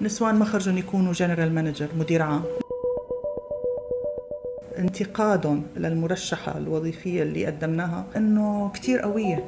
نسوان ما خرجوا يكونوا جنرال مانجر مدير عام. انتقادهم للمرشحة الوظيفية اللي قدمناها إنه كتير قوية.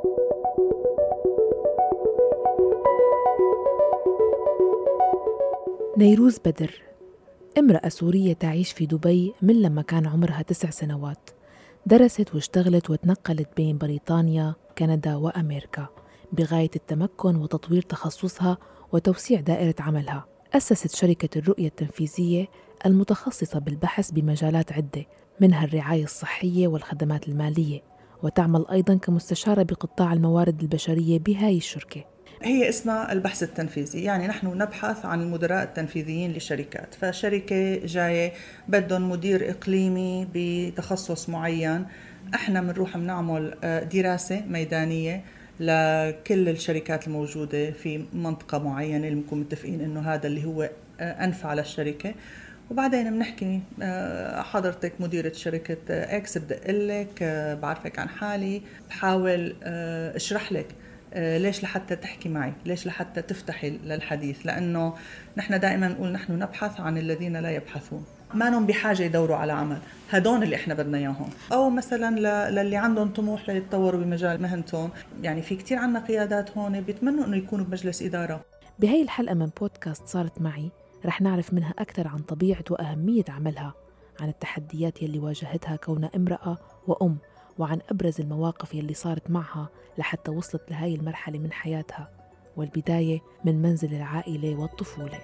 نيروز بدر امرأة سورية تعيش في دبي من لما كان عمرها 9 سنوات. درست واشتغلت وتنقلت بين بريطانيا، كندا وأمريكا بغاية التمكن وتطوير تخصصها وتوسيع دائرة عملها. أسست شركة الرؤية التنفيذية المتخصصة بالبحث بمجالات عدة منها الرعاية الصحية والخدمات المالية، وتعمل أيضاً كمستشارة بقطاع الموارد البشرية بهاي الشركة. هي اسمها البحث التنفيذي، يعني نحن نبحث عن المدراء التنفيذيين لشركات. فشركة جاية بدهم مدير إقليمي بتخصص معين، احنا بنروح بنعمل دراسة ميدانية لكل الشركات الموجودة في منطقة معينة اللي بنكون متفقين انه هذا اللي هو أنفع للشركة. وبعدين بنحكي حضرتك مديرة شركة اكس، بدق لك بعرفك عن حالي، بحاول اشرح لك ليش لحتى تحكي معي، ليش لحتى تفتحي للحديث، لأنه نحن دائما نقول نحن نبحث عن الذين لا يبحثون، ما نهم بحاجة يدوروا على عمل، هدول اللي احنا بدنا اياهم. أو مثلا للي عندهم طموح ليتطوروا بمجال مهنتهم. يعني في كتير عنا قيادات هون بيتمنوا أنه يكونوا بمجلس إدارة. بهاي الحلقة من بودكاست صارت معي رح نعرف منها أكثر عن طبيعة وأهمية عملها، عن التحديات يلي واجهتها كونها امرأة وأم، وعن أبرز المواقف يلي صارت معها لحتى وصلت لهاي المرحلة من حياتها، والبداية من منزل العائلة والطفولة.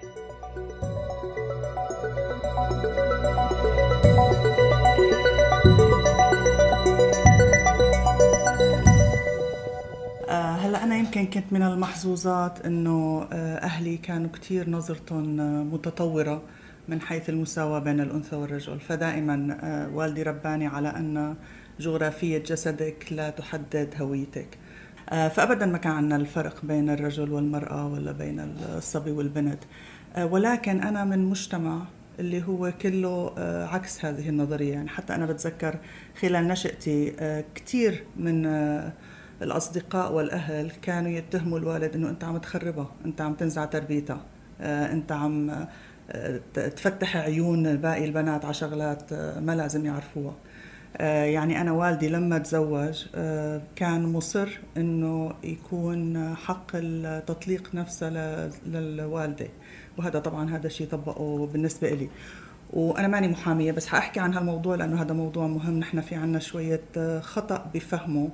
هلأ أنا يمكن كنت من المحظوظات إنه أهلي كانوا كتير نظرتهم متطورة من حيث المساواة بين الأنثى والرجل. فدائما والدي رباني على أن جغرافية جسدك لا تحدد هويتك. فأبدا ما كان عندنا الفرق بين الرجل والمرأة ولا بين الصبي والبنت. ولكن أنا من مجتمع اللي هو كله عكس هذه النظرية. يعني حتى أنا بتذكر خلال نشأتي كتير من الأصدقاء والأهل كانوا يتهموا الوالد إنه أنت عم تخربها، أنت عم تنزع تربيتها، أنت عم تفتح عيون باقي البنات على شغلات ما لازم يعرفوها. يعني أنا والدي لما تزوج كان مصر إنه يكون حق التطليق نفسه للوالدة، وهذا طبعا هذا الشيء طبقه بالنسبة إلي. وأنا ماني محامية بس حأحكي عن هالموضوع لأنه هذا موضوع مهم. نحن في عنا شوية خطأ بفهمه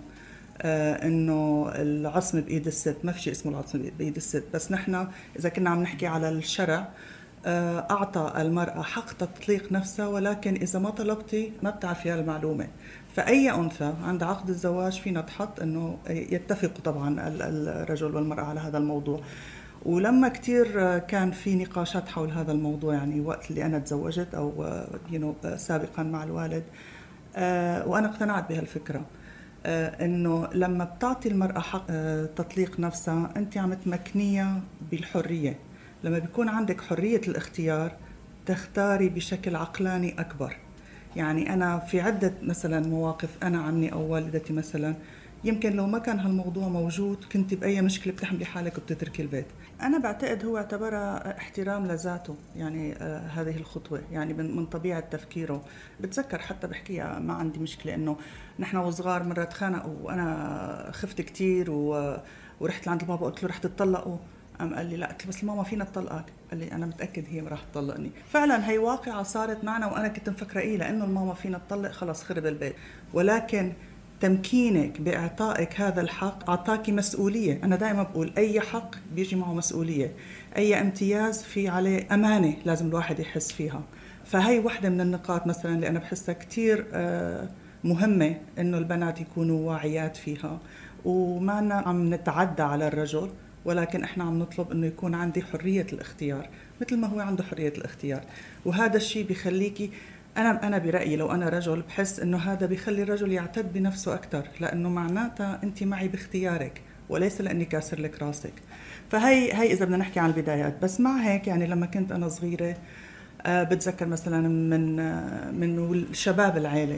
إنه العصمة بإيد الست، ما في شيء اسمه العصمة بإيد الست. بس نحن إذا كنا عم نحكي على الشرع أعطى المرأة حق تطليق نفسها، ولكن إذا ما طلبتي ما بتعرفي المعلومة. فأي أنثى عند عقد الزواج فينا تحط إنه يتفقوا طبعا الرجل والمرأة على هذا الموضوع. ولما كتير كان في نقاشات حول هذا الموضوع، يعني وقت اللي أنا تزوجت أو سابقا مع الوالد، وأنا اقتنعت بهالفكرة إنه لما بتعطي المرأة حق تطليق نفسها أنت عم تمكنيها بالحرية. لما بيكون عندك حرية الاختيار تختاري بشكل عقلاني أكبر. يعني أنا في عدة مثلا مواقف، أنا عمي أو والدتي مثلا يمكن لو ما كان هالموضوع موجود كنت بأي مشكلة بتحملي حالك وبتتركي البيت. أنا بعتقد هو اعتبرها احترام لذاته، يعني هذه الخطوة يعني من طبيعة تفكيره. بتذكر حتى بحكيها ما عندي مشكلة إنه نحن وصغار مرة تخانقوا وأنا خفت كتير ورحت لعند البابا قلت له رح تتطلقوا. قال لي لا. قلت له بس ماما فينا تطلقك. قال لي أنا متأكد هي ما راح تطلقني. فعلا هي واقعة صارت معنا، وأنا كنت مفكرة إيه لأنه الماما فينا تطلق خلاص خرب البيت. ولكن تمكينك بإعطائك هذا الحق أعطاكي مسؤولية. أنا دائما بقول أي حق بيجي معه مسؤولية، أي امتياز في عليه أمانة لازم الواحد يحس فيها. فهي واحدة من النقاط مثلا اللي أنا بحسها كتير مهمة إنه البنات يكونوا واعيات فيها، وما عم نتعدى على الرجل، ولكن احنا عم نطلب انه يكون عندي حرية الاختيار مثل ما هو عنده حرية الاختيار. وهذا الشيء بيخليكي، انا برأيي لو انا رجل بحس انه هذا بيخلي الرجل يعتد بنفسه اكثر، لانه معناتها انت معي باختيارك وليس لاني كاسر لك راسك. فهي اذا بدنا نحكي عن البدايات. بس مع هيك يعني لما كنت انا صغيرة بتذكر مثلا من شباب العائلة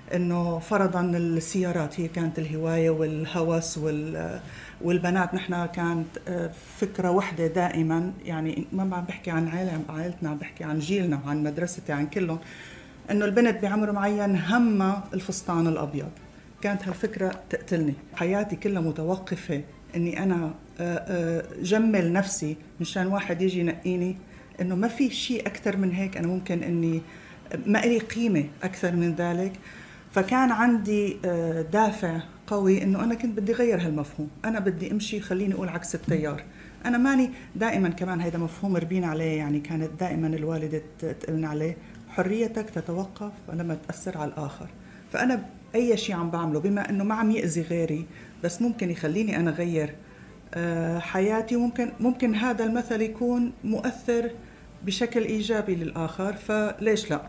إنه فرضاً السيارات هي كانت الهواية والهوس والبنات نحن كانت فكرة واحدة دائماً، يعني ما عم بحكي عن عائلتنا، عم بحكي عن جيلنا وعن مدرستي عن كلهم، إنه البنت بعمر معين همها الفستان الأبيض. كانت هالفكرة تقتلني. حياتي كلها متوقفة إني أنا جمل نفسي مشان واحد يجي ينقيني، إنه ما في شيء أكثر من هيك أنا ممكن إني ما إلي قيمة أكثر من ذلك. فكان عندي دافع قوي إنه أنا كنت بدي غير هالمفهوم، أنا بدي أمشي خليني أقول عكس التيار. أنا ماني دائما كمان هيدا مفهوم ربينا عليه، يعني كانت دائما الوالدة تقلنا عليه حريتك تتوقف لما تأثر على الآخر. فأنا أي شيء عم بعمله بما أنه ما عم يأذي غيري بس ممكن يخليني أنا غير حياتي، ممكن هذا المثل يكون مؤثر بشكل إيجابي للآخر، فليش لا.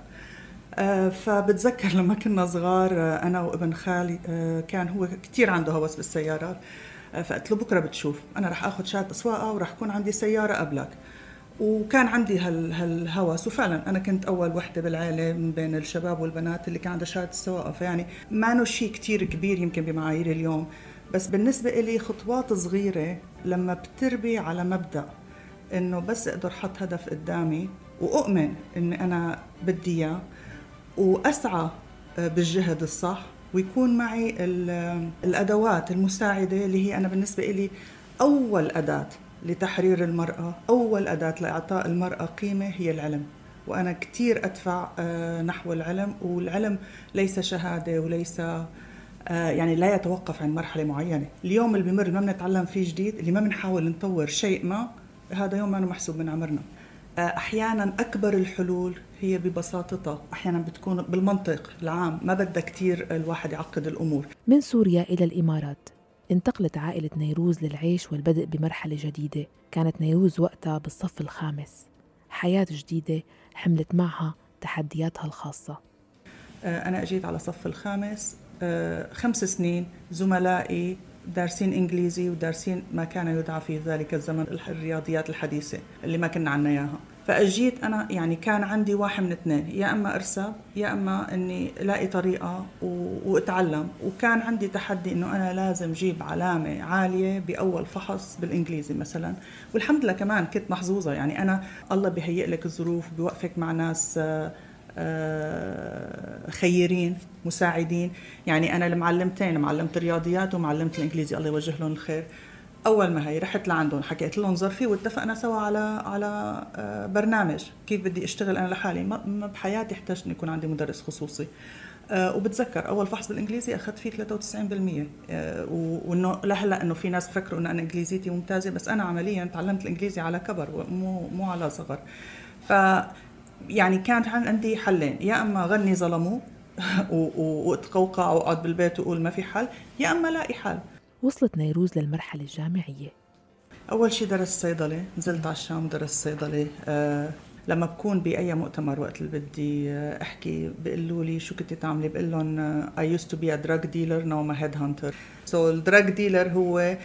فبتذكر لما كنا صغار أنا وابن خالي كان هو كتير عنده هوس بالسيارات، فقلت له بكرة بتشوف أنا رح أخذ شهادة سواقة ورح يكون عندي سيارة قبلك. وكان عندي هالهوس، وفعلا أنا كنت أول وحدة بالعائلة من بين الشباب والبنات اللي كان عندها شهادة السواقة. فيعني ما إنه شيء كتير كبير يمكن بمعايير اليوم، بس بالنسبة إلي خطوات صغيرة لما بتربي على مبدأ إنه بس أقدر حط هدف قدامي وأؤمن إني أنا بدي إياه وأسعى بالجهد الصح، ويكون معي الأدوات المساعدة اللي هي أنا بالنسبة إلي أول أداة لتحرير المرأة، أول أداة لإعطاء المرأة قيمة هي العلم. وأنا كتير أدفع نحو العلم، والعلم ليس شهادة وليس يعني لا يتوقف عن مرحلة معينة. اليوم اللي بمر ما بنتعلم فيه جديد، اللي ما بنحاول نطور شيء ما، هذا يوم ما محسوب من عمرنا. أحياناً أكبر الحلول هي ببساطتها، أحياناً بتكون بالمنطق العام، ما بدها كتير الواحد يعقد الأمور. من سوريا إلى الإمارات انتقلت عائلة نيروز للعيش والبدء بمرحلة جديدة. كانت نيروز وقتها بالصف الخامس، حياة جديدة حملت معها تحدياتها الخاصة. أنا أجيت على صف الخامس، 5 سنين زملائي دارسين إنجليزي ودارسين ما كان يدعى في ذلك الزمن الرياضيات الحديثة اللي ما كنا عنا إياها. فأجيت أنا يعني كان عندي واحد من اثنين، يا أما أرسب يا أما أني لاقي طريقة وأتعلم. وكان عندي تحدي أنه أنا لازم جيب علامة عالية بأول فحص بالإنجليزي مثلا. والحمد لله كمان كنت محظوظة، يعني أنا الله بيهيئ لك الظروف، بيوقفك مع ناس خيرين مساعدين. يعني أنا المعلمتين، معلمة الرياضيات ومعلمة الإنجليزي الله يوجه لهم الخير، أول ما هي رحت لعندهم حكيت لهم ظرفي واتفقنا سوا على برنامج كيف بدي أشتغل أنا لحالي. ما بحياتي احتجت أن يكون عندي مدرس خصوصي. وبتذكر أول فحص بالإنجليزي أخذت فيه 93%. وإنه لهلا إنه في ناس فكروا إن أنا إنجليزيتي ممتازة، بس أنا عمليا تعلمت الإنجليزي على كبر مو على صغر. يعني كانت عندي حلين، يا أما غني ظلموا واتقوقع وأقعد بالبيت وأقول ما في حل، يا أما لاقي حل. وصلت نيروز للمرحلة الجامعية. أول شي درست صيدلة، نزلت على الشام درست صيدلة. لما بكون بأي مؤتمر وقت اللي بدي أحكي بيقولوا لي شو كنت تعملي، بقول لهم I used to be a drug dealer now I'm a headhunter. So الدراج ديلر هو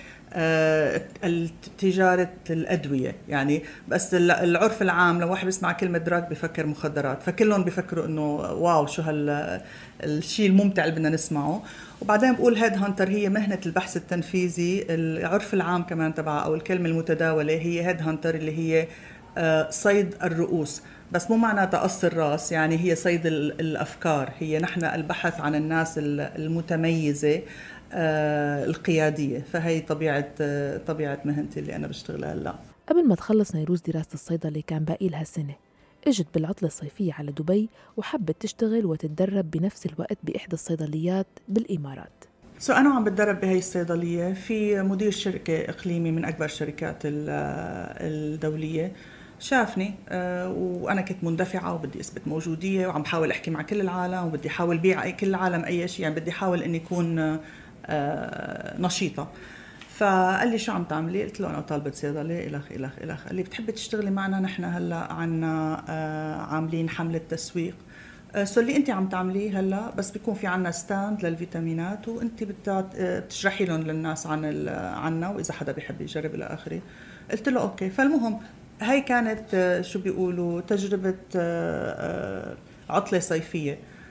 تجارة الأدوية يعني، بس العرف العام لو واحد بيسمع كلمة دراج بيفكر مخدرات، فكلهم بيفكروا إنه واو شو الشيء الممتع اللي بدنا نسمعه. وبعدين بقول هيد هانتر هي مهنة البحث التنفيذي، العرف العام كمان تبعها أو الكلمة المتداولة هي هيد هانتر اللي هي صيد الرؤوس، بس مو معناتها قص الراس، يعني هي صيد الأفكار. هي نحن البحث عن الناس المتميزة القيادية. فهي طبيعة مهنتي اللي أنا بشتغلها هلا. قبل ما تخلص نيروز دراسة الصيدلة كان باقي لها سنة. اجت بالعطلة الصيفية على دبي وحبت تشتغل وتتدرب بنفس الوقت بإحدى الصيدليات بالإمارات. أنا عم بتدرب بهي الصيدلية في مدير شركة إقليمي من أكبر الشركات الدولية. شافني وأنا كنت مندفعة وبدي أثبت موجودية وعم بحاول أحكي مع كل العالم وبدي أحاول بيع كل العالم أي شيء، يعني بدي أحاول إني أكون نشيطة. فقال لي شو عم تعملي؟ قلت له أنا طالبة صيدلة إلخ. قال لي بتحبي تشتغلي معنا؟ نحن هلأ عنا عاملين حملة تسويق. اللي انت عم تعمليه هلا بس بيكون في عنا ستاند للفيتامينات وانت بتشرحي لهم للناس عنا واذا حدا بيحب يجرب الى اخره. قلت له اوكي. فالمهم هاي كانت شو بيقولوا تجربة عطلة صيفية.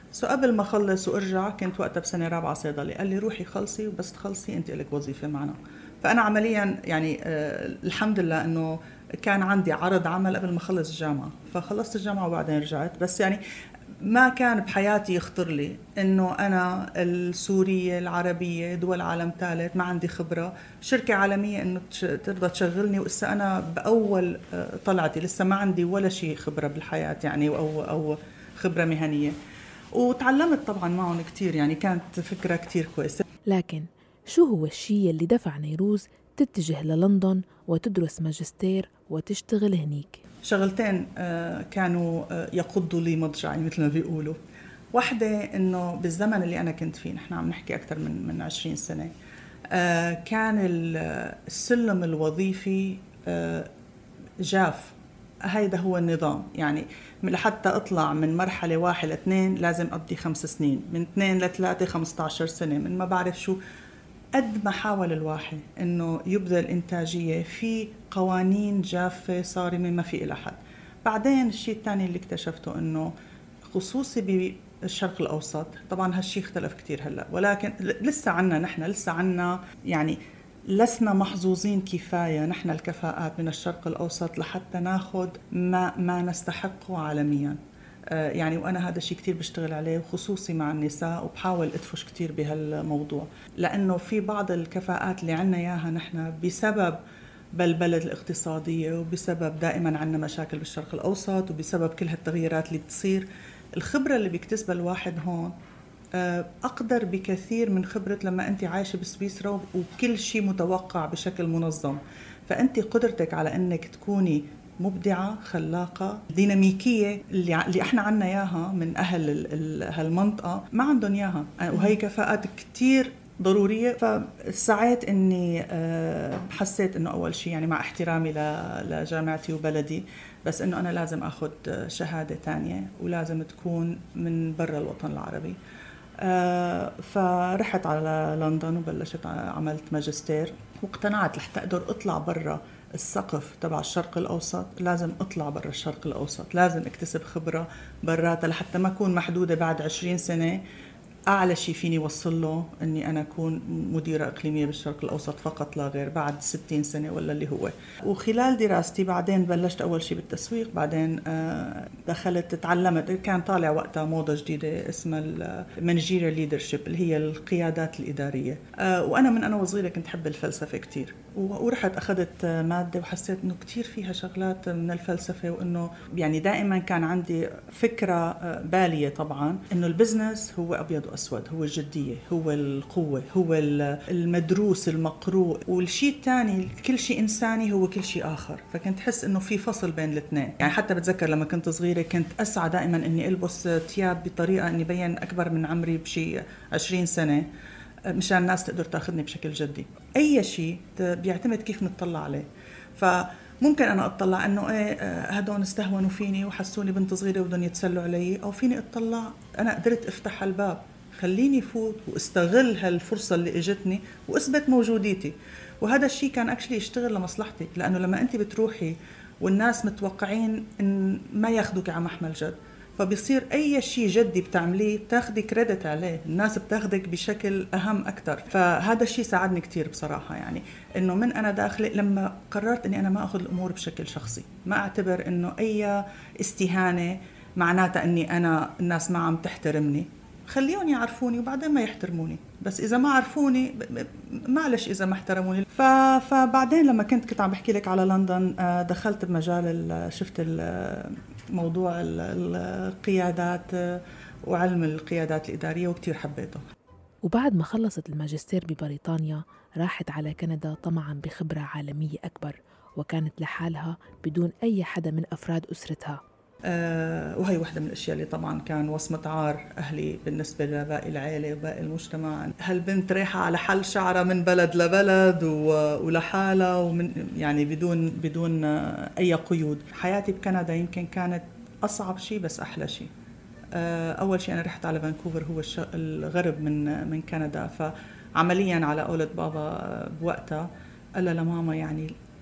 قبل ما أخلص وأرجع كنت وقتها بسنة رابعة صيدلي، قال لي روحي خلصي وبس تخلصي أنت لك وظيفة معنا. فأنا عمليا يعني الحمد لله أنه كان عندي عرض عمل قبل ما أخلص الجامعة، فخلصت الجامعة وبعدين رجعت. بس يعني ما كان بحياتي يخطر لي انه انا السورية العربية دول عالم ثالث ما عندي خبرة شركة عالمية انه ترضى تشغلني، وإسا انا باول طلعتي لسه ما عندي ولا شيء خبرة بالحياة يعني او خبرة مهنية. وتعلمت طبعا معهم كتير، يعني كانت فكرة كتير كويسة. لكن شو هو الشيء اللي دفع نيروز تتجه للندن وتدرس ماجستير وتشتغل هنيك؟ شغلتين كانوا يقضوا لي مضجعي مثل ما بيقولوا. واحدة إنه بالزمن اللي أنا كنت فيه، نحن عم نحكي أكثر من 20 سنة، كان السلم الوظيفي جاف. هيدا هو النظام، يعني لحتى أطلع من مرحلة 1 ل2 لازم أقضي 5 سنين، من 2 ل3 15 سنة، من ما بعرف شو. قد ما حاول الواحد إنه يبذل إنتاجية في قوانين جافة صارمة ما في إلى حد. بعدين الشيء الثاني اللي اكتشفته إنه خصوصي بالشرق الأوسط، طبعا هالشيء اختلف كتير هلأ، ولكن نحن لسه عنا يعني لسنا محظوظين كفاية نحن الكفاءات من الشرق الأوسط لحتى ناخد ما نستحقه عالميا. يعني وأنا هذا الشيء كتير بشتغل عليه، وخصوصي مع النساء، وبحاول أدفش كتير بهالموضوع، لأنه في بعض الكفاءات اللي عنا إياها نحن بسبب بالبلد الاقتصادية، وبسبب دائما عنا مشاكل بالشرق الأوسط، وبسبب كل هالتغييرات اللي بتصير، الخبرة اللي بيكتسبها الواحد هون أقدر بكثير من خبرة لما أنت عايشة بسويسرا وكل شيء متوقع بشكل منظم. فأنت قدرتك على أنك تكوني مبدعة خلاقة ديناميكية اللي احنا عنا اياها من اهل هالمنطقة ما عندهم اياها، وهي كفاءات كتير ضرورية. فسعيت اني حسيت انه اول شيء يعني مع احترامي لجامعتي وبلدي، بس انه انا لازم اخذ شهادة تانية ولازم تكون من برا الوطن العربي. فرحت على لندن وبلشت عملت ماجستير، واقتنعت لحتى اقدر اطلع برا السقف تبع الشرق الأوسط لازم أطلع برا الشرق الأوسط، لازم اكتسب خبرة براتا لحتى ما أكون محدودة بعد 20 سنة. أعلى شيء فيني وصل له أني أنا أكون مديرة إقليمية بالشرق الأوسط فقط لا غير بعد 60 سنة ولا اللي هو. وخلال دراستي بعدين بلشت أول شيء بالتسويق، بعدين دخلت تعلمت، كان طالع وقتها موضة جديدة اسمها المانجيريال ليدرشيب اللي هي القيادات الإدارية. وأنا من أنا وصغيرة كنت حب الفلسفة كتير، ورحت أخذت مادة وحسيت أنه كتير فيها شغلات من الفلسفة، وأنه يعني دائما كان عندي فكرة بالية طبعا أنه البزنس هو أبيض وأسود، هو الجدية، هو القوة، هو المدروس المقروء، والشيء الثاني كل شيء إنساني هو كل شيء آخر. فكنت حس أنه في فصل بين الاثنين. يعني حتى بتذكر لما كنت صغيرة كنت أسعى دائما أني ألبس ثياب بطريقة أني بين أكبر من عمري بشيء 20 سنة مشان الناس تقدر تاخذني بشكل جدي. أي شيء بيعتمد كيف نتطلع عليه. فممكن أنا أطلع أنه هدول استهونوا فيني وحسوني بنت صغيرة وبدهم يتسلوا علي، أو فيني أطلع أنا قدرت أفتح الباب، خليني فوت واستغل هالفرصة اللي اجتني واثبت موجوديتي. وهذا الشيء كان اكشلي يشتغل لمصلحتي، لانه لما انت بتروحي والناس متوقعين ان ما ياخذوك على محمل جد، فبيصير اي شيء جدي بتعمليه بتاخدي كريدت عليه، الناس بتاخدك بشكل اهم اكثر. فهذا الشيء ساعدني كتير بصراحة، يعني انه من انا داخله لما قررت اني انا ما اخذ الامور بشكل شخصي، ما اعتبر انه اي استهانة معناتها اني انا الناس ما عم تحترمني، خليهم يعرفوني وبعدين ما يحترموني. بس إذا ما عرفوني معلش إذا ما احترموني. فبعدين لما كنت عم بحكي لك على لندن، دخلت بمجال شفت موضوع القيادات وعلم القيادات الإدارية وكتير حبيته. وبعد ما خلصت الماجستير ببريطانيا راحت على كندا طمعا بخبرة عالمية أكبر، وكانت لحالها بدون أي حدا من أفراد أسرتها. وهي واحدة من الأشياء اللي طبعا كان وصمة عار أهلي بالنسبة لباقي العائلة وباقي المجتمع. هالبنت رايحة على حل شعرها من بلد لبلد ولحالها، ومن يعني بدون أي قيود. حياتي بكندا يمكن كانت أصعب شيء بس أحلى شيء. أول شيء أنا رحت على فانكوفر، هو الغرب من كندا، فعمليا على قولة بابا بوقتها قال لها لماما يعني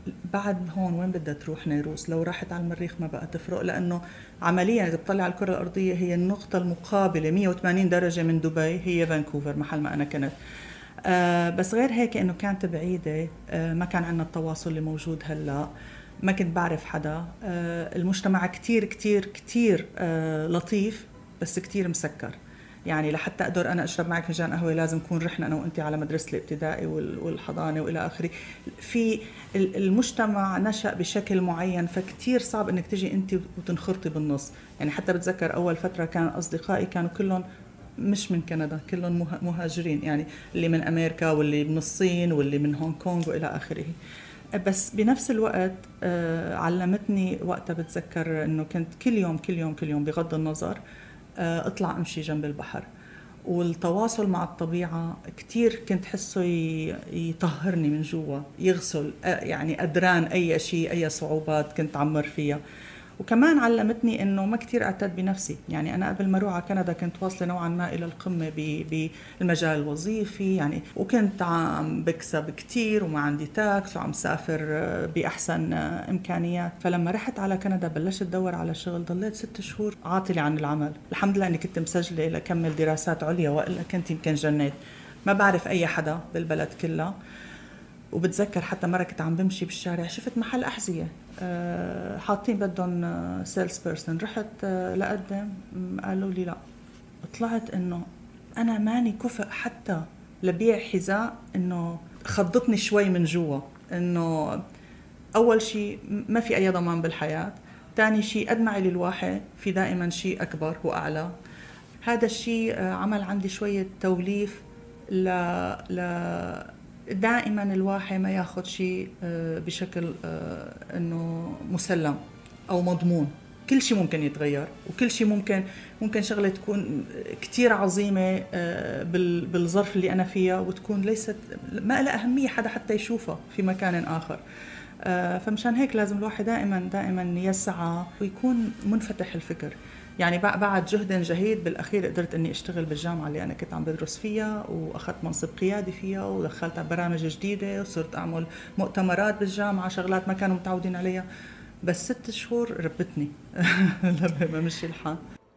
بعد هون وين بدها تروح نيروز؟ لو راحت على المريخ ما بقى تفرق، لأنه عمليا إذا بتطلع على الكرة الأرضية هي النقطة المقابلة 180 درجة من دبي هي فانكوفر محل ما أنا كنت. بس غير هيك إنه كانت بعيدة، ما كان عندنا التواصل اللي موجود هلأ، ما كنت بعرف حدا. المجتمع كتير كتير كتير لطيف بس كتير مسكر. يعني لحتى أقدر أنا أشرب معك فنجان قهوة لازم نكون رحنا أنا وأنت على مدرسة الابتدائي والحضانة وإلى آخره. في المجتمع نشأ بشكل معين، فكتير صعب إنك تجي أنت وتنخرطي بالنص. يعني حتى بتذكر أول فترة كان أصدقائي كانوا كلهم مش من كندا، كلهم مهاجرين، يعني اللي من أمريكا واللي من الصين واللي من هونغ كونغ وإلى آخره. بس بنفس الوقت علمتني وقتها، بتذكر انه كنت كل يوم بغض النظر اطلع امشي جنب البحر، والتواصل مع الطبيعة كتير كنت حسه يطهرني من جوا، يغسل يعني أدران أي شيء، أي صعوبات كنت عمر فيها. وكمان علمتني انه ما كتير اعتد بنفسي. يعني انا قبل ما اروح على كندا كنت واصله نوعا ما الى القمه بالمجال الوظيفي، يعني وكنت عم بكسب كتير وما عندي تاكس وعم سافر باحسن امكانيات. فلما رحت على كندا بلشت ادور على شغل، ضليت 6 شهور عاطله عن العمل. الحمد لله اني كنت مسجله لكمل دراسات عليا، والا كنت يمكن جنيت. ما بعرف اي حدا بالبلد كلها. وبتذكر حتى مرة كنت عم بمشي بالشارع شفت محل أحذية حاطين بدهم سيلز بيرسون، رحت لقدم، قالوا لي لا. طلعت إنه أنا ماني كفء حتى لبيع حذاء. إنه خضتني شوي من جوا، إنه أول شيء ما في أي ضمان بالحياة، تاني شيء قد ما علي الواحد في دائما شيء أكبر وأعلى. هذا الشيء عمل عندي شوية توليف دائما الواحد ما ياخذ شيء بشكل انه مسلم او مضمون. كل شيء ممكن يتغير، وكل شيء ممكن شغله تكون كتير عظيمه بالظرف اللي انا فيها وتكون ليست ما لها اهميه حدا حتى يشوفها في مكان اخر. فمشان هيك لازم الواحد دائما يسعى ويكون منفتح الفكر. يعني بعد جهد جهيد بالأخير قدرت أني أشتغل بالجامعة اللي أنا كنت عم بدرس فيها، وأخذت منصب قيادي فيها، ودخلت على برامج جديدة، وصرت أعمل مؤتمرات بالجامعة، شغلات ما كانوا متعودين عليها. بس 6 شهور ربتني لما مشي الحال.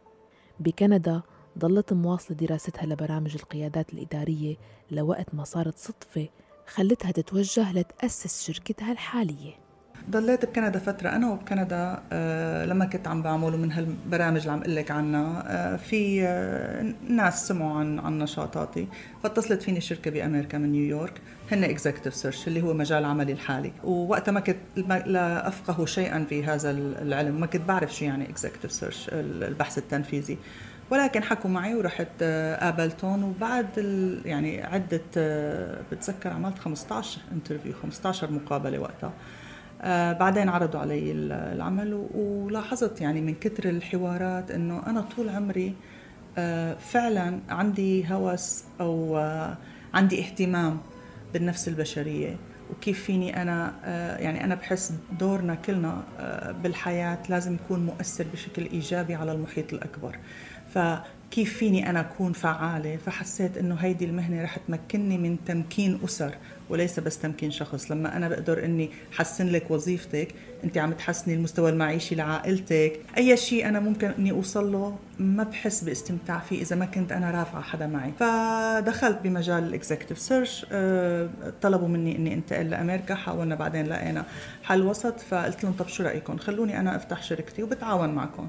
بكندا ضلت مواصلة دراستها لبرامج القيادات الإدارية لوقت ما صارت صدفة خلتها تتوجه لتأسس شركتها الحالية. ضليت بكندا فترة أنا، وبكندا لما كنت عم بعمل من هالبرامج اللي عم قلك عنها، في ناس سمعوا عن نشاطاتي، فاتصلت فيني شركة بأمريكا من نيويورك، هن اكزيكتيف سيرش اللي هو مجال عملي الحالي. ووقتها ما كنت لا أفقه شيئا في هذا العلم، ما كنت بعرف شو يعني اكزيكتيف سيرش، البحث التنفيذي. ولكن حكوا معي ورحت قابلتهم، وبعد يعني عدة بتذكر عملت 15 انترفيو، 15 مقابلة وقتها. بعدين عرضوا علي العمل، ولاحظت يعني من كتر الحوارات انه انا طول عمري فعلا عندي هوس او عندي اهتمام بالنفس البشرية، وكيف فيني انا يعني انا بحس دورنا كلنا بالحياة لازم يكون مؤثر بشكل ايجابي على المحيط الاكبر. فكيف فيني أنا أكون فعالة؟ فحسيت إنه هيدي المهنة رح تمكنني من تمكين أسر وليس بس تمكين شخص. لما أنا بقدر إني حسن لك وظيفتك، أنت عم تحسني المستوى المعيشي لعائلتك، أي شيء أنا ممكن إني أوصل له ما بحس باستمتاع فيه إذا ما كنت أنا رافعة حدا معي. فدخلت بمجال الإكزيكتيف سيرش، طلبوا مني إني انتقل لأمريكا، حاولنا بعدين لقينا حل وسط، فقلت لهم طب شو رأيكم خلوني أنا أفتح شركتي وبتعاون معكم.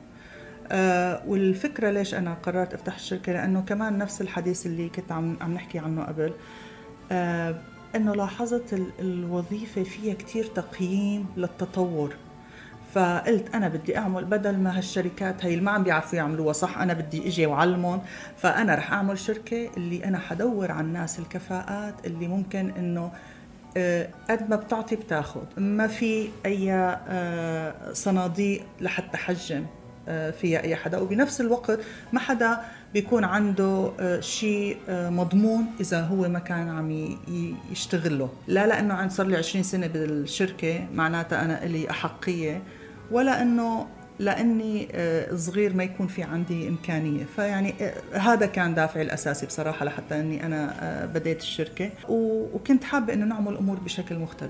والفكرة ليش أنا قررت أفتح الشركة، لأنه كمان نفس الحديث اللي كنت عم نحكي عنه قبل، أنه لاحظت الوظيفة فيها كتير تقييم للتطور. فقلت أنا بدي أعمل بدل ما هالشركات هاي اللي ما عم بيعرفوا يعملوها صح، أنا بدي إجي وعلمهم. فأنا رح أعمل شركة اللي أنا حدور على الناس الكفاءات اللي ممكن أنه قد ما بتعطي بتاخد، ما في أي صناديق لحتى حجم فيها أي حدا، وبنفس الوقت ما حدا بيكون عنده شيء مضمون إذا هو ما كان عم يشتغله. لا لأنه عن صار لي 20 سنة بالشركة معناتها أنا إلي أحقية، ولا أنه لأني صغير ما يكون في عندي إمكانية. فيعني هذا كان دافعي الأساسي بصراحة لحتى أني أنا بديت الشركة، وكنت حابة أنه نعمل أمور بشكل مختلف.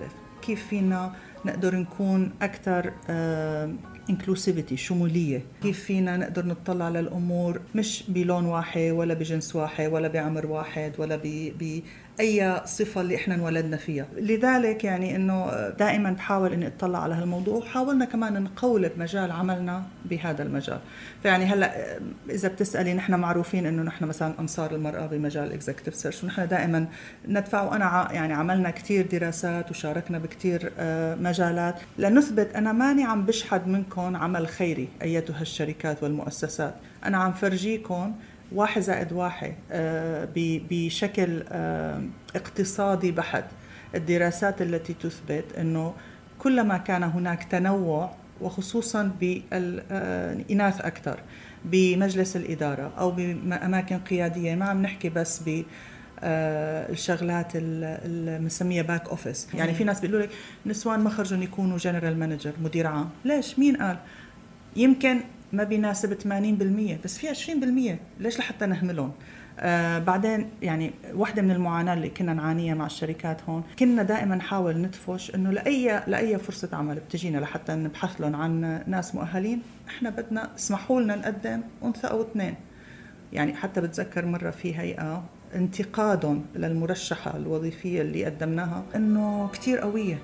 كيف فينا نقدر نكون أكثر inclusivity، شمولية، كيف فينا نقدر نطلع على الأمور مش بلون واحد ولا بجنس واحد ولا بعمر واحد ولا بأي صفة اللي إحنا انولدنا فيها. لذلك يعني إنه دائما بحاول إني أطلع على هالموضوع، وحاولنا كمان نقولب مجال عملنا بهذا المجال. فيعني هلأ إذا بتسألي، نحن معروفين إنه نحن مثلا أنصار المرأة بمجال executive search، ونحن دائما ندفع، وأنا يعني عملنا كتير دراسات وشاركنا بكتير مجالات لنثبت أنا ماني عم بشحد منكم عمل خيري أيتها الشركات والمؤسسات، أنا عم فرجيكم 1+1 بشكل اقتصادي بحت. الدراسات التي تثبت أنه كلما كان هناك تنوع، وخصوصا بالإناث أكثر بمجلس الإدارة أو بأماكن قيادية، ما عم نحكي بس الشغلات المسمية باك أوفيس. يعني في ناس بيقولوا لك نسوان ما خرجوا يكونوا جنرال مانجر، مدير عام. ليش؟ مين قال؟ يمكن ما بيناسب 80%، بس في 20%، ليش لحتى نهملهم؟ بعدين يعني واحدة من المعاناة اللي كنا نعانيها مع الشركات هون، كنا دائما نحاول ندفش إنه لأي فرصة عمل بتجينا لحتى نبحث لهم عن ناس مؤهلين، إحنا بدنا اسمحوا لنا نقدم أنثى أو 2. يعني حتى بتذكر مرة في هيئة انتقادهم للمرشحة الوظيفية اللي قدمناها إنه كتير قوية.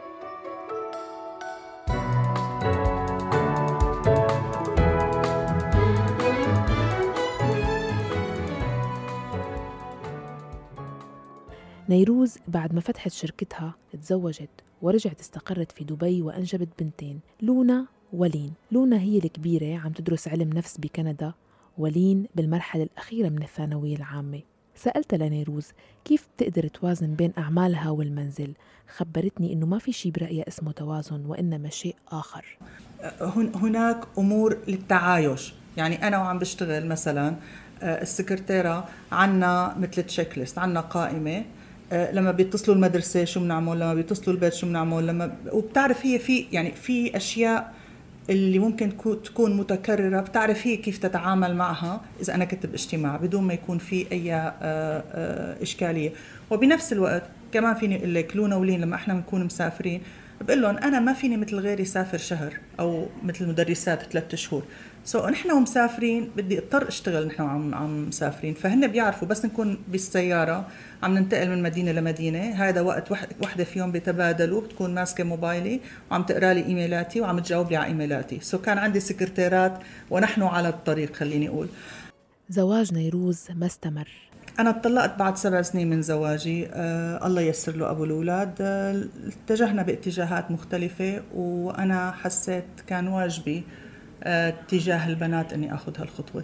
نيروز بعد ما فتحت شركتها تزوجت ورجعت استقرت في دبي وأنجبت بنتين، لونا ولين. لونا هي الكبيرة عم تدرس علم نفس بكندا، ولين بالمرحلة الأخيرة من الثانوية العامة. سألتها لنيروز كيف بتقدر توازن بين أعمالها والمنزل. خبرتني إنه ما في شيء برأيها اسمه توازن، وإنما شيء آخر. هناك أمور للتعايش. يعني أنا وعم بشتغل مثلا السكرتيرة عنا مثل تشيك ليست، عنا قائمة لما بيتصلوا المدرسة شو بنعمل، لما بيتصلوا البيت شو بنعمل، وبتعرف هي في أشياء اللي ممكن تكون متكررة، بتعرف هي كيف تتعامل معها إذا أنا كنت باجتماع بدون ما يكون في أي إشكالية. وبنفس الوقت كمان فيني أقول لك لونا ولين لما إحنا بنكون مسافرين بقول لهم أنا ما فيني مثل غيري سافر شهر أو مثل المدرسات 3 شهور. نحن ومسافرين بدي اضطر اشتغل نحن عم مسافرين، فهن بيعرفوا بس نكون بالسيارة عم ننتقل من مدينة لمدينة، هذا وقت وحدة فيهم بيتبادلوا، بتكون ماسكة موبايلي وعم تقرأ لي إيميلاتي وعم تجاوب لي على إيميلاتي. كان عندي سكرتيرات ونحن على الطريق. خليني أقول زواج نيروز ما استمر. أنا اتطلقت بعد 7 سنين من زواجي. الله ييسر له أبو الأولاد. اتجهنا باتجاهات مختلفة، وأنا حسيت كان واجبي تجاه البنات أني أخذ هالخطوة.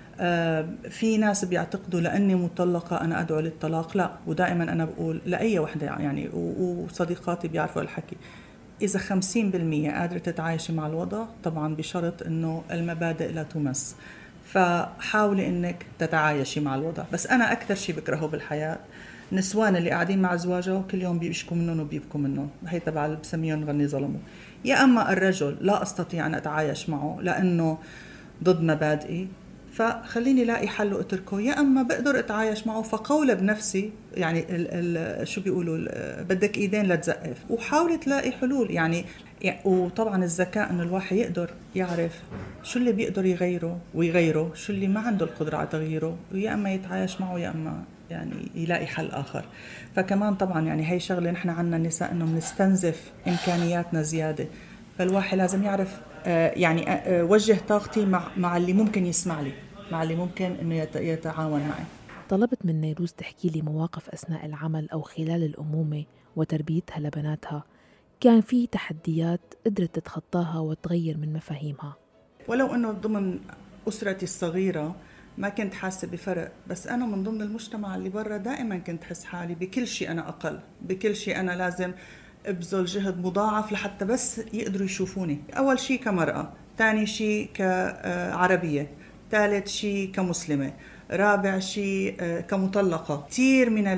في ناس بيعتقدوا لأني مطلقة أنا أدعو للطلاق، لا. ودائما أنا بقول لأي وحدة يعني، وصديقاتي بيعرفوا الحكي، إذا 50% قادرة تتعايش مع الوضع، طبعا بشرط أنه المبادئ لا تمس، فحاولي انك تتعايشي مع الوضع. بس انا اكثر شيء بكرهه بالحياه نسوان اللي قاعدين مع ازواجه كل يوم بيشكوا منهم وبيبكوا منهم، هي تبع اللي بسميهم غني ظلموا. يا اما الرجل لا استطيع ان اتعايش معه لانه ضد مبادئي، فخليني لاقي حل واتركه، يا اما بقدر اتعايش معه فقوله بنفسي. يعني شو بيقولوا بدك ايدين لتزقف، وحاولي تلاقي حلول يعني. وطبعا الذكاء انه الواحد يقدر يعرف شو اللي بيقدر يغيره ويغيره، شو اللي ما عنده القدرة على تغييره، ويا اما يتعايش معه يا اما يعني يلاقي حل اخر. فكمان طبعا يعني هي شغله نحن عنا النساء انه بنستنزف امكانياتنا زياده، فالواحد لازم يعرف يعني وجه طاقتي مع اللي ممكن يسمع لي، مع اللي ممكن انه يتعاون معي. طلبت من نيروز تحكي لي مواقف أثناء العمل أو خلال الأمومة وتربيتها لبناتها كان في تحديات قدرت تتخطاها وتغير من مفاهيمها. ولو أنه ضمن أسرتي الصغيرة ما كنت حاسة بفرق، بس أنا من ضمن المجتمع اللي برا دائما كنت حس حالي بكل شيء أنا أقل، بكل شيء أنا لازم أبذل جهد مضاعف لحتى بس يقدروا يشوفوني. أول شيء كمرأة، ثاني شيء كعربية، ثالث شيء كمسلمة، رابع شيء كمطلقة. كثير من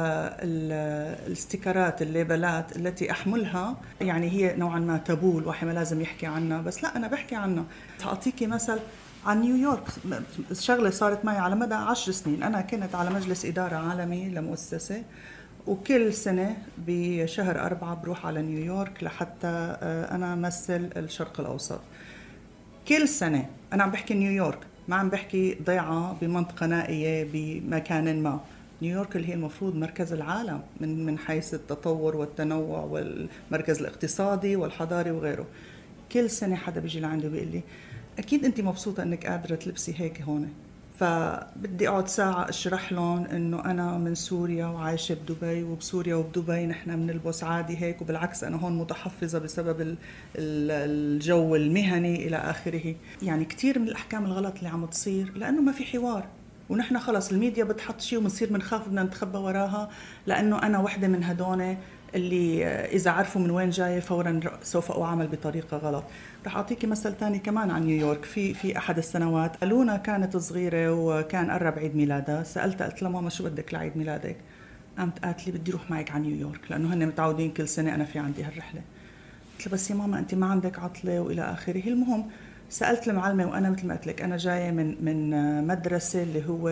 الاستيكرات الليبلات التي أحملها يعني هي نوعا ما تابو، الواحد ما لازم يحكي عنها، بس لا أنا بحكي عنها. أعطيكي مثل عن نيويورك، شغلة صارت معي على مدى 10 سنين. أنا كنت على مجلس إدارة عالمي لمؤسسة، وكل سنة بشهر 4 بروح على نيويورك لحتى أنا أمثل الشرق الأوسط. كل سنة أنا عم بحكي نيويورك، ما عم بحكي ضيعة بمنطقة نائية بمكان ما. نيويورك اللي هي المفروض مركز العالم من حيث التطور والتنوع والمركز الاقتصادي والحضاري وغيره. كل سنة حدا بيجي لعندي وبيقول لي أكيد أنت مبسوطة أنك قادرة تلبسي هيك هون. فبدي أقعد ساعة أشرح لهم إنه أنا من سوريا وعايشة بدبي، وبسوريا وبدبي نحن بنلبس عادي هيك، وبالعكس أنا هون متحفظة بسبب الجو المهني إلى آخره. يعني كتير من الأحكام الغلط اللي عم تصير لأنه ما في حوار، ونحن خلص الميديا بتحط شيء ومنصير بنخاف بدنا نتخبى وراها، لأنه أنا وحدة من هدول اللي إذا عرفوا من وين جاية فورا سوف أعامل بطريقة غلط. رح أعطيكي مثل تاني كمان عن نيويورك. في أحد السنوات لونا كانت صغيرة وكان قرب عيد ميلادها، سألتها قلت لها ماما شو بدك لعيد ميلادك؟ قامت قالت لي بدي أروح معك على نيويورك لأنه هن متعودين كل سنة أنا في عندي هالرحلة. قلت لها بس يا ماما أنت ما عندك عطلة وإلى آخره. المهم سألت المعلمة، وأنا مثل ما قلت لك أنا جاية من مدرسة اللي هو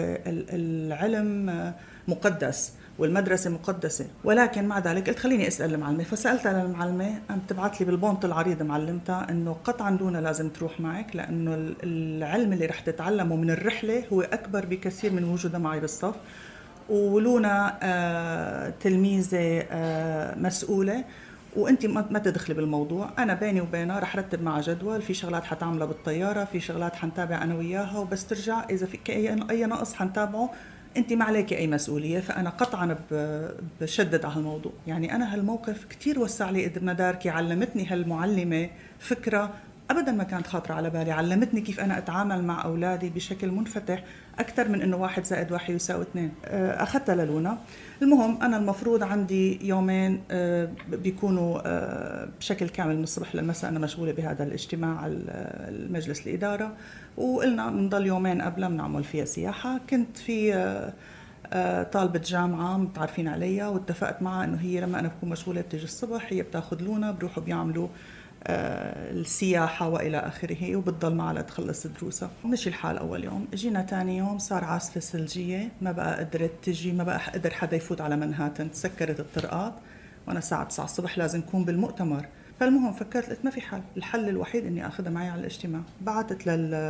العلم مقدس والمدرسة مقدسة، ولكن مع ذلك قلت خليني أسأل المعلمة. فسألتها للمعلمة، قامت تبعت لي بالبونت العريض معلمتها إنه قطعا دونا لازم تروح معك، لأنه العلم اللي رح تتعلمه من الرحلة هو أكبر بكثير من وجودها معي بالصف. ولونا تلميذة مسؤولة، وانت ما تدخلي بالموضوع، انا بيني وبينها رح رتب معها جدول، في شغلات حتعملها بالطياره، في شغلات حنتابع انا وياها، وبس ترجع اذا في اي نقص حنتابعه، انت ما عليكي اي مسؤوليه. فانا قطعا بشدد على هالموضوع. يعني انا هالموقف كتير وسع لي مداركي، علمتني هالمعلمه فكره ابدا ما كانت خاطره على بالي، علمتني كيف انا اتعامل مع اولادي بشكل منفتح اكثر من انه 1+1=2. اخذتها للونا. المهم انا المفروض عندي يومين بيكونوا بشكل كامل من الصبح للمساء انا مشغوله بهذا الاجتماع المجلس الاداره، وقلنا بنضل يومين قبلها بنعمل فيها سياحه. كنت في طالبة جامعة متعرفين عليها، واتفقت معها انه هي لما انا بكون مشغولة بتيجي الصبح، هي بتاخذ لونا بروحوا بيعملوا السياحة وإلى آخره، وبتضل معها لتخلص دروسها. مشي الحال أول يوم. جينا تاني يوم صار عاصفة ثلجية، ما بقى قدرت تجي، ما بقى قدر حدا يفوت على منهاتن، تسكرت الطرقات، وأنا الساعة 9 الصبح لازم أكون بالمؤتمر. فالمهم فكرت قلت ما في حل، الحل الوحيد إني أخذها معي على الاجتماع. بعتت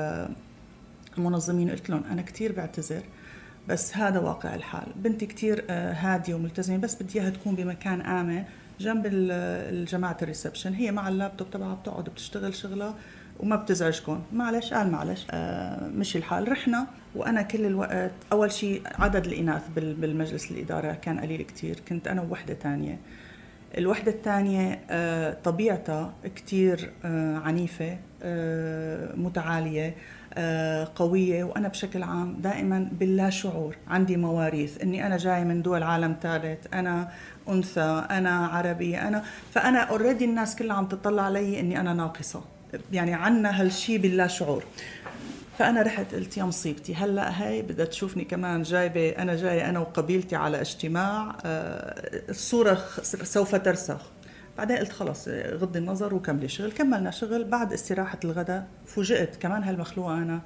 للمنظمين قلت لهم أنا كتير بعتذر، بس هذا واقع الحال، بنتي كتير هادية وملتزمة، بس بدي اياها تكون بمكان آمن جنب الجماعة الريسبشن، هي مع اللابتوب تبعها بتقعد بتشتغل شغلة وما بتزعجكم. معلش قال معلش. مشي الحال. رحنا، وأنا كل الوقت أول شيء عدد الإناث بالمجلس الإدارة كان قليل كتير، كنت أنا ووحدة تانية. الوحدة الثانية طبيعتها كتير عنيفة، متعالية، قوية، وأنا بشكل عام دائما باللا شعور عندي مواريث إني أنا جاي من دول عالم ثالث، أنا أنثى، أنا عربية، فأنا أوريدي الناس كلها عم تطلع علي إني أنا ناقصة، يعني عنا هالشي باللا شعور. فأنا رحت قلت يا مصيبتي، هلأ هاي بدها تشوفني كمان جايبة، أنا جاية أنا وقبيلتي على اجتماع، الصورة سوف ترسخ. بعدين قلت خلص غضي النظر وكملي شغل. كملنا شغل. بعد استراحة الغداء فوجئت كمان هالمخلوقة أنا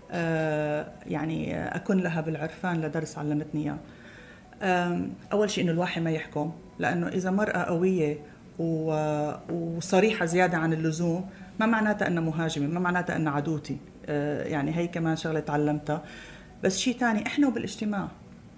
يعني أكون لها بالعرفان لدرس علمتني إياه. أول شيء إنه الواحد ما يحكم، لأنه إذا مرأة قوية وصريحة زيادة عن اللزوم ما معناتها أنها مهاجمة، ما معناتها أنها عدوتي. يعني هي كمان شغلة تعلمتها. بس شيء تاني، إحنا وبالاجتماع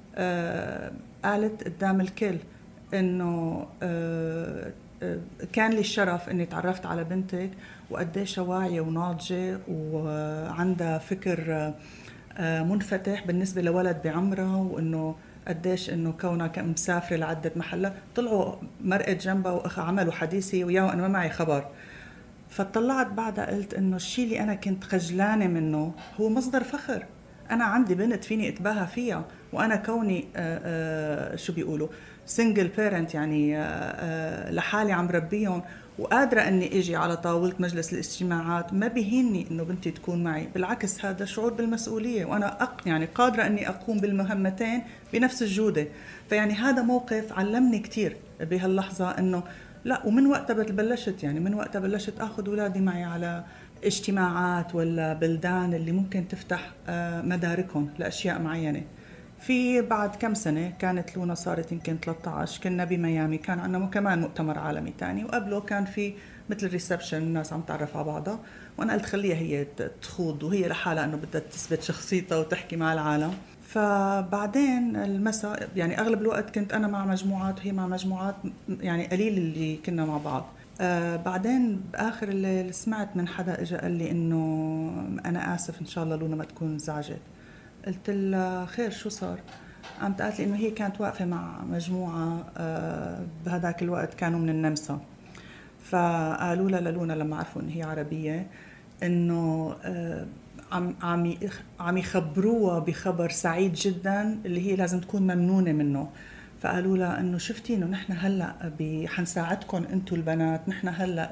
قالت قدام الكل إنه كان لي الشرف إني تعرفت على بنتك وقديش واعية وناضجة وعندها فكر منفتح بالنسبة لولد بعمرها، وإنه قديش إنه كونها مسافرة لعدة محلات. طلعوا مرقت جنبها وعملوا حديثي وياه وأنا ما معي خبر. فطلعت بعدها قلت إنه الشيء اللي أنا كنت خجلانة منه هو مصدر فخر. أنا عندي بنت فيني أتباهى فيها، وأنا كوني شو بيقولوا سنجل بيرنت، يعني لحالي عم ربيهم، وقادرة أني أجي على طاولة مجلس الاجتماعات، ما بيهني إنه بنتي تكون معي، بالعكس هذا شعور بالمسؤولية، وأنا يعني قادرة أني أقوم بالمهمتين بنفس الجودة. فيعني هذا موقف علمني كتير بهاللحظة إنه لا. ومن وقتها بلشت، يعني من وقتها بلشت أخذ أولادي معي على اجتماعات ولا بلدان اللي ممكن تفتح مداركهم لأشياء معينة. في بعد كم سنة كانت لونا صارت يمكن 13، كنا بميامي، كان عندنا كمان مؤتمر عالمي تاني، وقبله كان في مثل ريسبشن، الناس عم تعرف على بعضها، وانا قلت خليها هي تخوض وهي لحالها انه بدها تثبت شخصيتها وتحكي مع العالم. فبعدين المساء يعني اغلب الوقت كنت انا مع مجموعات وهي مع مجموعات، يعني قليل اللي كنا مع بعض. بعدين باخر الليل سمعت من حدا اجى قال لي انه انا اسف ان شاء الله لونا ما تكون انزعجت. قلت لها خير شو صار؟ قامت قالت لي انه هي كانت واقفه مع مجموعه بهداك الوقت كانوا من النمسا، فقالوا لها للونا لما عرفوا ان هي عربيه انه عم يخبروها بخبر سعيد جدا اللي هي لازم تكون ممنونه منه. فقالوا لها انه شفتي انه نحن هلا حنساعدكم انتم البنات، نحن هلا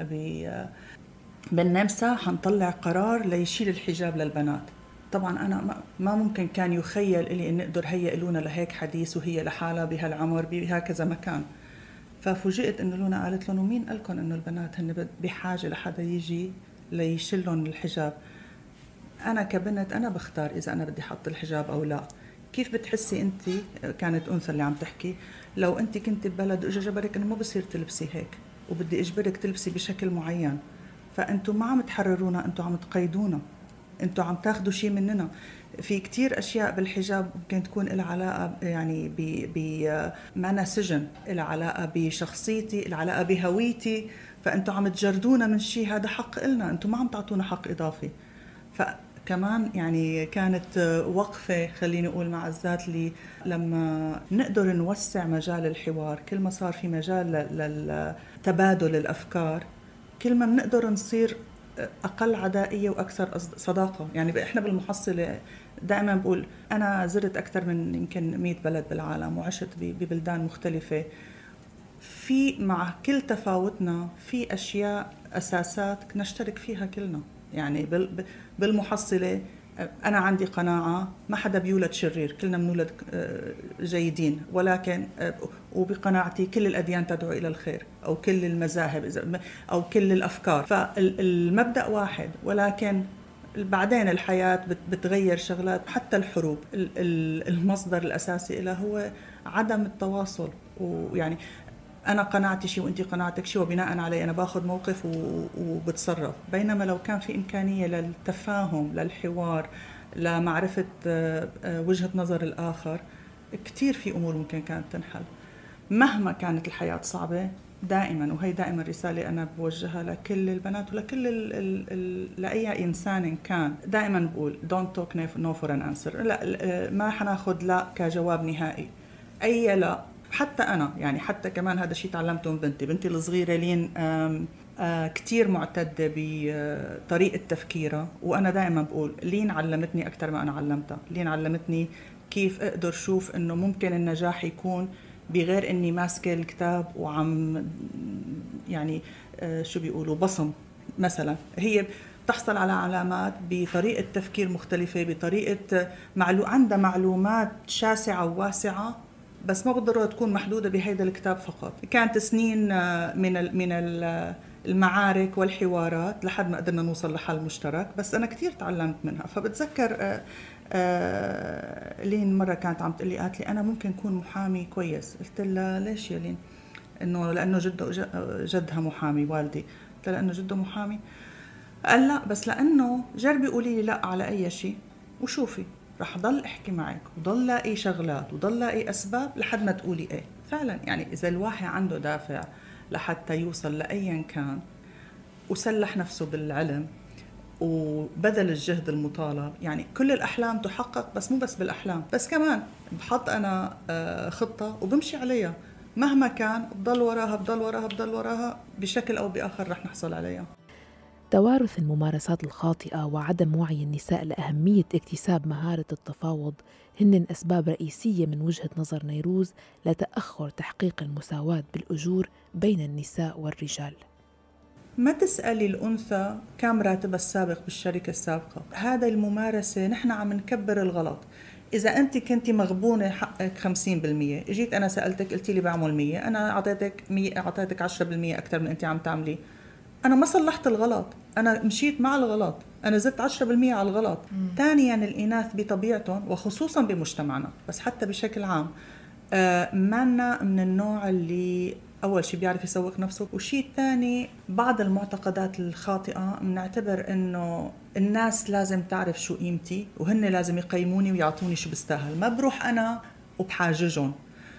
بالنمسا حنطلع قرار ليشيل الحجاب للبنات. طبعا انا ما ممكن كان يخيل لي ان نقدر هيئ لونا لهيك حديث وهي لحالها بهالعمر بهكذا مكان. ففوجئت انه لونا قالت لهم ومين قالكم انه البنات هن بحاجه لحدا يجي ليشيلهم الحجاب؟ انا كبنت انا بختار اذا انا بدي احط الحجاب او لا. كيف بتحسي انت، كانت انثى اللي عم تحكي، لو انت كنت ببلد واجا جبرك انه ما بصير تلبسي هيك وبدي اجبرك تلبسي بشكل معين، فانتم ما عم تحررونا، انتم عم تقيدونا، انتم عم تاخذوا شيء مننا. في كتير اشياء بالحجاب ممكن تكون لها علاقه يعني معنى سجن، لها علاقه بشخصيتي، لها علاقه بهويتي، فانتم عم تجردونا من شيء هذا حق إلنا، انتم ما عم تعطونا حق اضافي. فكمان يعني كانت وقفة خليني أقول مع الذات لي لما نقدر نوسع مجال الحوار، كل ما صار في مجال لتبادل الأفكار، كل ما بنقدر نصير أقل عدائية وأكثر صداقة. يعني إحنا بالمحصلة دائما بقول أنا زرت أكثر من يمكن 100 بلد بالعالم وعشت ببلدان مختلفة، في مع كل تفاوتنا في أشياء أساسات نشترك فيها كلنا. يعني بالمحصلة أنا عندي قناعة ما حدا بيولد شرير، كلنا بنولد جيدين، ولكن وبقناعتي كل الأديان تدعو إلى الخير، أو كل المذاهب أو كل الأفكار، فالمبدأ واحد، ولكن بعدين الحياة بتغير شغلات. حتى الحروب المصدر الأساسي لها هو عدم التواصل. ويعني أنا قناعتي شيء وأنت قناعتك شيء، وبناء عليه أنا باخذ موقف وبتصرف. بينما لو كان في إمكانية للتفاهم، للحوار، لمعرفة وجهة نظر الآخر، كتير في أمور ممكن كانت تنحل مهما كانت الحياة صعبة. دائما، وهي دائما رسالة أنا بوجهها لكل البنات ولكل لأي إنسان كان، دائما بقول don't talk no for an answer. لا، ما حناخد لا كجواب نهائي. أي لا، حتى أنا يعني حتى كمان هذا الشيء تعلمته من بنتي الصغيرة لين كتير معتدة بطريقة تفكيرها، وأنا دائما بقول لين علمتني أكتر ما أنا علمتها. لين علمتني كيف أقدر شوف إنه ممكن النجاح يكون بغير إني ماسكة الكتاب وعم يعني شو بيقولوا بصم. مثلا هي تحصل على علامات بطريقة تفكير مختلفة، بطريقة عندها معلومات شاسعة وواسعة، بس ما بالضرورة تكون محدودة بهيدا الكتاب فقط. كانت سنين من المعارك والحوارات لحد ما قدرنا نوصل لحل مشترك، بس أنا كتير تعلمت منها. فبتذكر لين مرة كانت عم تقلي، قالت لي أنا ممكن أكون محامي كويس. قلت لها ليش يا لين؟ إنه لأنه جدها محامي والدي. قلت لها لأنه جده محامي؟ قال لا، بس لأنه جربي قولي لي لا على أي شيء وشوفي رح ضل احكي معك وضل لاقي شغلات وضل لاقي اسباب لحد ما تقولي ايه. فعلا يعني اذا الواحد عنده دافع لحتى يوصل لايا كان وسلح نفسه بالعلم وبذل الجهد المطالب، يعني كل الاحلام تحقق، بس مو بس بالاحلام، بس كمان بحط انا خطة وبمشي عليها مهما كان، بضل وراها بضل وراها بضل وراها، بشكل او باخر رح نحصل عليها. توارث الممارسات الخاطئة وعدم وعي النساء لأهمية اكتساب مهارة التفاوض هن أسباب رئيسية من وجهة نظر نيروز لتأخر تحقيق المساواة بالأجور بين النساء والرجال. ما تسألي الأنثى كم راتبها السابق بالشركة السابقة. هذا الممارسة نحن عم نكبر الغلط. إذا أنت كنتي مغبونة حقك 50%، جيت أنا سألتك قلتي لي بعمل 100، أنا أعطيتك 100، أعطيتك 10% أكثر من أنت عم تعملي، أنا ما صلحت الغلط، أنا مشيت مع الغلط، أنا زدت 10% على الغلط. ثانيا الإناث بطبيعتهم وخصوصا بمجتمعنا بس حتى بشكل عام مانا من النوع اللي أول شيء بيعرف يسوق نفسه، وشيء ثاني بعض المعتقدات الخاطئة بنعتبر إنه الناس لازم تعرف شو قيمتي وهن لازم يقيموني ويعطوني شو بستاهل، ما بروح أنا وبحاججهم.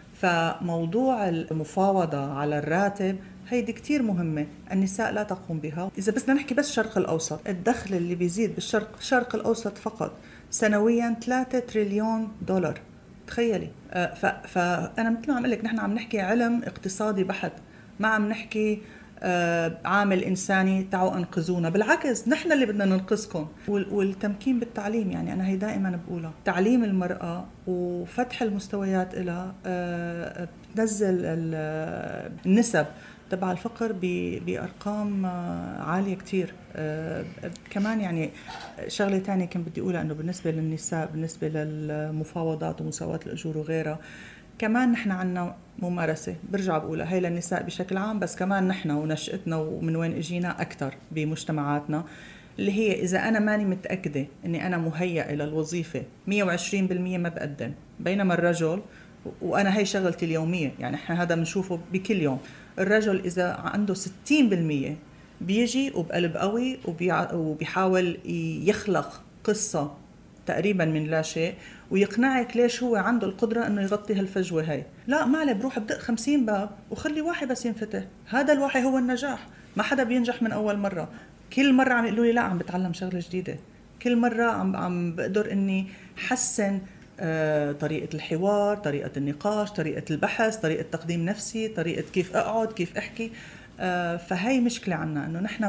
فموضوع المفاوضة على الراتب هيدي كتير مهمة، النساء لا تقوم بها. إذا بس نحكي بس الشرق الأوسط، الدخل اللي بيزيد بالشرق الأوسط فقط سنويا 3 تريليون دولار، تخيلي. فأنا مثل ما عم لك نحن عم نحكي علم اقتصادي بحت، ما عم نحكي عامل إنساني تعوا أنقذونا، بالعكس نحن اللي بدنا ننقذكم. والتمكين بالتعليم، يعني أنا هي دائما بقولها، تعليم المرأة وفتح المستويات لها بتنزل النسب تبع الفقر بأرقام عالية كتير. كمان يعني شغلة تانية كان بدي أقولها، أنه بالنسبة للنساء بالنسبة للمفاوضات ومساواة الأجور وغيرها، كمان نحن عنا ممارسة، برجع بقولها هي للنساء بشكل عام بس كمان نحن ونشأتنا ومن وين اجينا أكتر بمجتمعاتنا، اللي هي إذا أنا ماني متأكدة أني أنا مهيئة للوظيفة 120% ما بقدم. بينما الرجل، وأنا هي شغلتي اليومية، يعني إحنا هذا بنشوفه بكل يوم، الرجل إذا عنده 60% بيجي وبقلب قوي وبيحاول يخلق قصة تقريبا من لا شيء ويقنعك ليش هو عنده القدرة انه يغطي هالفجوة هاي. لا، ما عليه، بروح بدق 50 باب وخلي واحد بس ينفتح، هذا الواحد هو النجاح. ما حدا بينجح من اول مرة، كل مرة عم يقولوا لي لا عم بتعلم شغلة جديدة، كل مرة عم بقدر اني حسن طريقة الحوار، طريقة النقاش، طريقة البحث، طريقة تقديم نفسي، طريقة كيف اقعد، كيف احكي. فهي مشكلة عنا انه نحن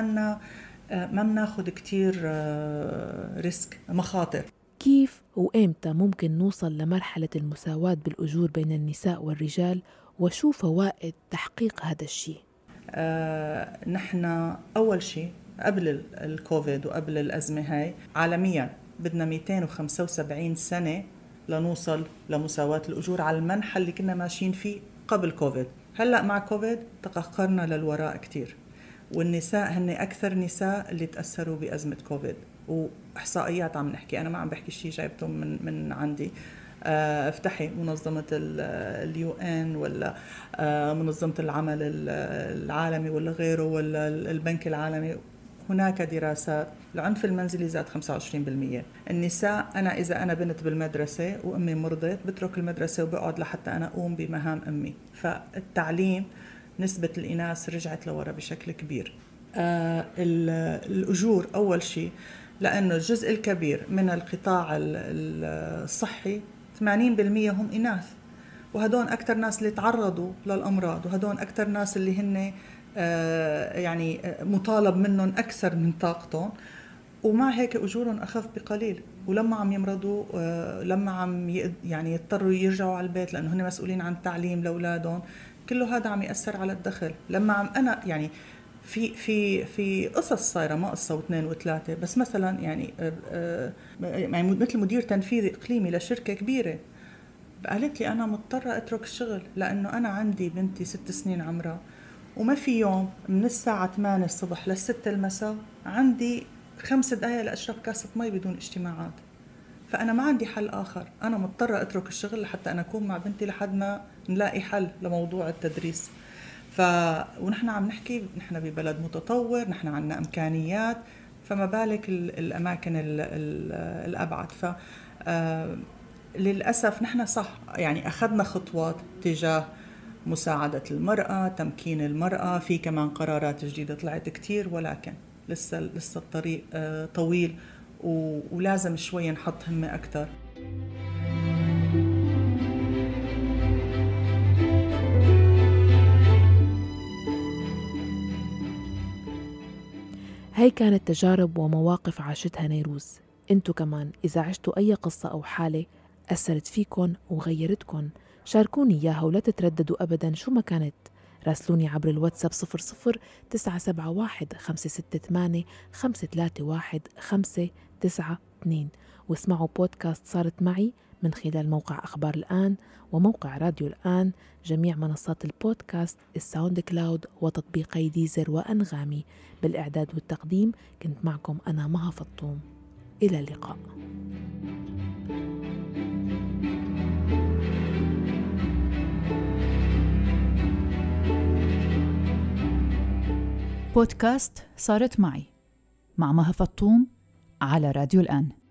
ما بناخد كتير ريسك، مخاطر. كيف وإمتى ممكن نوصل لمرحلة المساواة بالأجور بين النساء والرجال، وشو فوائد تحقيق هذا الشيء؟ نحن أول شيء قبل الكوفيد وقبل الأزمة هاي عالميا بدنا 275 سنة لنوصل لمساواة الأجور على المنحى اللي كنا ماشيين فيه قبل كوفيد. هلأ مع كوفيد تقهقرنا للوراء كتير، والنساء هن أكثر نساء اللي تأثروا بأزمة كوفيد، وإحصائيات عم نحكي، أنا ما عم بحكي شيء جايبته من عندي. افتحي منظمة UN ولا منظمة العمل العالمي ولا غيره ولا البنك العالمي، هناك دراسات العنف المنزلي زاد 25%. النساء، إذا أنا بنت بالمدرسة وأمي مرضت بترك المدرسة وبقعد لحتى أنا أقوم بمهام أمي. فالتعليم نسبة الإناث رجعت لورا بشكل كبير. الأجور أول شيء، لأنه الجزء الكبير من القطاع الصحي 80% هم إناث، وهدون أكتر ناس اللي تعرضوا للأمراض، وهدون أكتر ناس اللي هن يعني مطالب منهم أكثر من طاقتهم، ومع هيك أجورهم أخف بقليل. ولما عم يمرضوا لما عم يعني يضطروا يرجعوا على البيت لأنه هن مسؤولين عن تعليم لأولادهم، كله هذا عم يأثر على الدخل. لما أنا يعني في قصص صايرة، ما قصة واثنين وثلاثة، بس مثلا يعني مثل مدير تنفيذي إقليمي لشركة كبيرة قالت لي أنا مضطرة أترك الشغل لأنه أنا عندي بنتي 6 سنين عمرها، وما في يوم من الساعة 8 الصبح لل6 المساء عندي 5 دقايق لأشرب كاسة مي بدون اجتماعات، فأنا ما عندي حل آخر، أنا مضطرة أترك الشغل لحتى أنا أكون مع بنتي لحد ما نلاقي حل لموضوع التدريس. ونحن عم نحكي نحن ببلد متطور، نحن عنا إمكانيات، فما بالك الأماكن الأبعد. للأسف نحن صح يعني أخذنا خطوات تجاه مساعدة المرأة، تمكين المرأة، في كمان قرارات جديدة طلعت كتير، ولكن لسه الطريق طويل ولازم شوي نحط همة أكتر. هاي كانت تجارب ومواقف عاشتها نيروز. انتو كمان إذا عشتوا أي قصة أو حالة أثرت فيكن وغيرتكن شاركوني إياها، ولا تترددوا أبدا شو ما كانت. راسلوني عبر الواتساب 00-971-568-531-592 واسمعوا بودكاست صارت معي من خلال موقع أخبار الآن وموقع راديو الآن، جميع منصات البودكاست، الساوند كلاود وتطبيقي ديزر وأنغامي. بالإعداد والتقديم كنت معكم أنا مها فطوم. إلى اللقاء. بودكاست صارت معي مع مها فطوم على راديو الآن.